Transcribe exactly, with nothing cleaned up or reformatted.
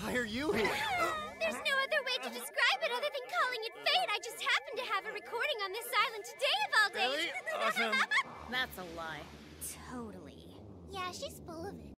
Why are you here? There's no other way to describe it other than calling it fate. I just happened to have a recording on this island today of all days. Really? Awesome. That's a lie. Totally. Yeah, she's full of it.